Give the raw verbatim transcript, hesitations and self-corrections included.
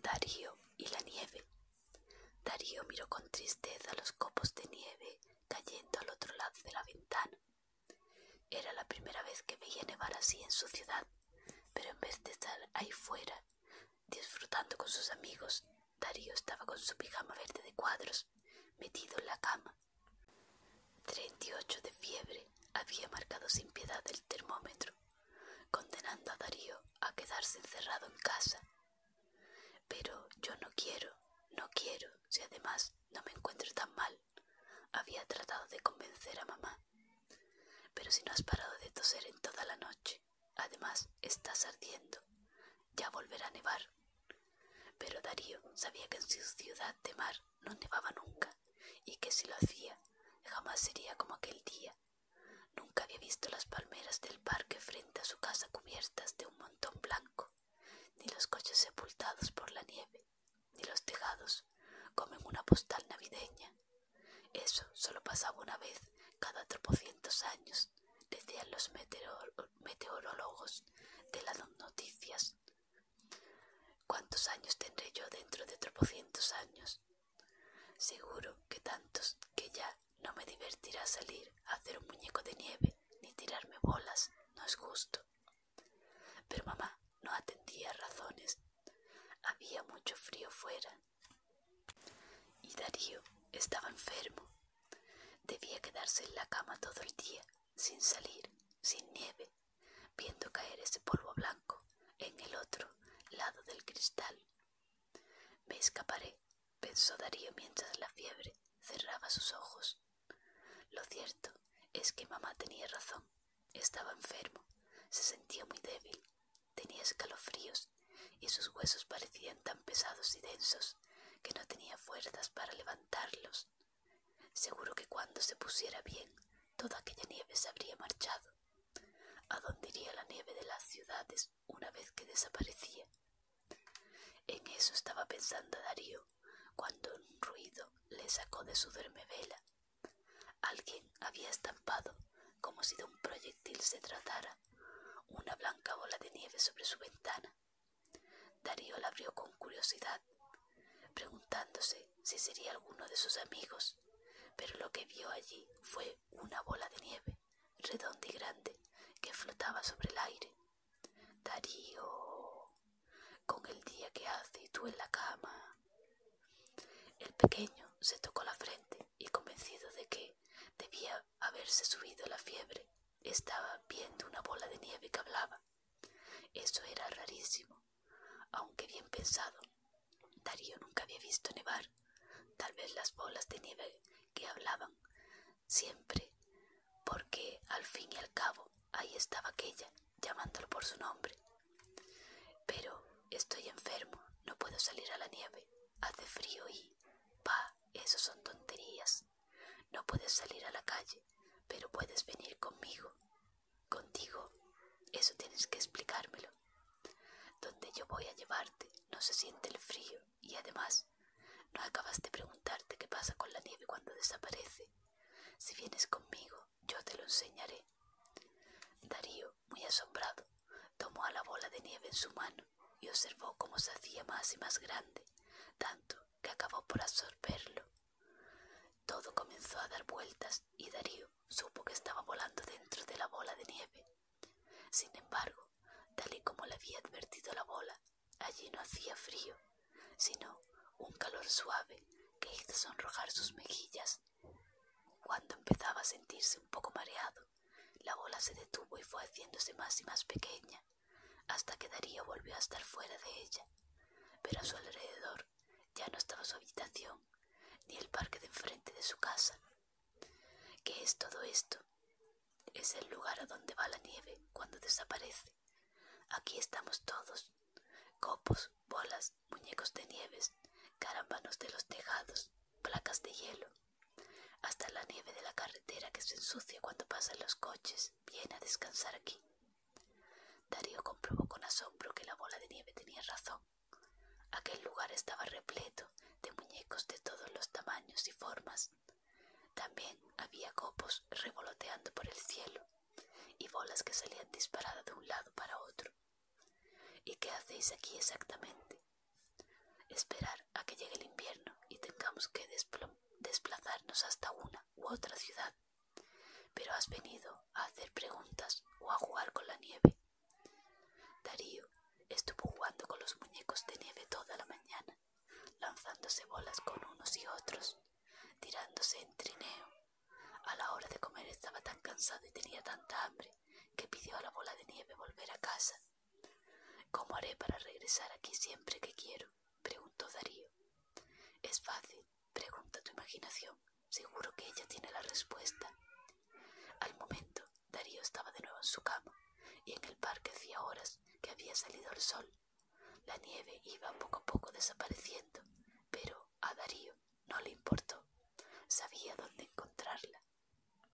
Darío y la nieve. Darío miró con tristeza los copos de nieve cayendo al otro lado de la ventana. Era la primera vez que veía nevar así en su ciudad, pero en vez de estar ahí fuera, disfrutando con sus amigos, Darío estaba con su pijama verde de cuadros, metido en la cama. treinta y ocho de fiebre había marcado sin piedad el termómetro, condenando a Darío a quedarse encerrado en casa. Pero yo no quiero, no quiero, si además no me encuentro tan mal, había tratado de convencer a mamá. Pero si no has parado de toser en toda la noche, además estás ardiendo, ya volverá a nevar. Pero Darío sabía que en su ciudad de mar no nevaba nunca, y que si lo hacía, jamás sería como aquel día. Nunca había visto las palmeras del parque frente a su casa cubiertas de un montón blanco, ni los coches sepultados por la nieve, ni los tejados como en una postal navideña. Eso solo pasaba una vez cada tropocientos años, decían los meteor- meteorólogos de las noticias. ¿Cuántos años tendré yo dentro de tropocientos años? Seguro que tantos que ya no me divertirá salir a hacer un muñeco de nieve ni tirarme bolas, no es justo. Pero mamá no atendía a razones. Había mucho frío fuera y Darío estaba enfermo. Debía quedarse en la cama todo el día, sin salir, sin nieve, viendo caer ese polvo blanco en el otro lado del cristal. Me escaparé, pensó Darío mientras la fiebre cerraba sus ojos. Lo cierto es que mamá tenía razón. Estaba enfermo, se sentía muy débil, tenía escalofríos y sus huesos parecían tan pesados y densos que no tenía fuerzas para levantarlos. Seguro que cuando se pusiera bien, toda aquella nieve se habría marchado. ¿A dónde iría la nieve de las ciudades una vez que desaparecía? En eso estaba pensando Darío cuando un ruido le sacó de su duermevela. Alguien había estampado, como si de un proyectil se tratara, una blanca bola de nieve sobre su ventana. Darío la abrió con curiosidad, preguntándose si sería alguno de sus amigos, pero lo que vio allí fue una bola de nieve, redonda y grande, que flotaba sobre el aire. Darío, con el día que hace y tú en la cama. El pequeño se tocó la frente y, convencido de que debía haberse subido la fiebre, estaba viendo una bola de nieve que hablaba. Eso era rarísimo, aunque bien pensado. Darío nunca había visto nevar. Tal vez las bolas de nieve que hablaban siempre, porque al fin y al cabo ahí estaba aquella, llamándolo por su nombre. Pero estoy enfermo, no puedo salir a la nieve, hace frío y... ¡Bah! Eso son tonterías. No puedes salir a la calle, pero puedes venir conmigo. Contigo, eso tienes que explicármelo. Donde yo voy a llevarte no se siente el frío y además no acabas de preguntarte qué pasa con la nieve cuando desaparece. Si vienes conmigo, yo te lo enseñaré. Darío, muy asombrado, tomó a la bola de nieve en su mano y observó cómo se hacía más y más grande, tanto que acabó por absorberlo. Todo comenzó a dar vueltas y Darío supo que estaba volando dentro de la bola de nieve. Sin embargo, tal y como le había advertido la bola, allí no hacía frío, sino un calor suave que hizo sonrojar sus mejillas. Cuando empezaba a sentirse un poco mareado, la bola se detuvo y fue haciéndose más y más pequeña, hasta que Darío volvió a estar fuera de ella. Pero a su alrededor ya no estaba su habitación, ni el parque de enfrente de su casa. ¿Qué es todo esto? Es el lugar a donde va la nieve cuando desaparece. Aquí estamos todos, copos, bolas, muñecos de nieves, carámbanos de los tejados, placas de hielo. Hasta la nieve de la carretera que se ensucia cuando pasan los coches viene a descansar aquí. Darío comprobó con asombro que la bola de nieve tenía razón. Aquel lugar estaba repleto de muñecos de todos los tamaños y formas. También había copos revoloteando por el cielo y bolas que salían disparadas de un lado para otro. ¿Y qué hacéis aquí exactamente? esperar a que llegue el invierno y tengamos que desplazarnos hasta una u otra ciudad. Pero has venido a hacer preguntas o a jugar con la nieve. Darío estuvo jugando con los muñecos de nieve toda la mañana, lanzándose bolas con unos y otros, tirándose en trineo. A la hora de comer estaba tan cansado y tenía tanta hambre que pidió a la bola de nieve volver a casa. ¿Cómo haré para regresar aquí siempre que quiero?, preguntó Darío. Es fácil, pregunta tu imaginación. Seguro que ella tiene la respuesta. Al momento, Darío estaba de nuevo en su cama, y en el parque hacía horas que había salido el sol. La nieve iba poco a poco desapareciendo, pero a Darío no le importó. Sabía dónde encontrarla.